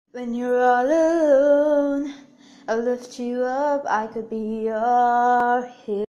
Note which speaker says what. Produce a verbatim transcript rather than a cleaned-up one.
Speaker 1: When you're all alone, I'll lift you up, I could be your hero.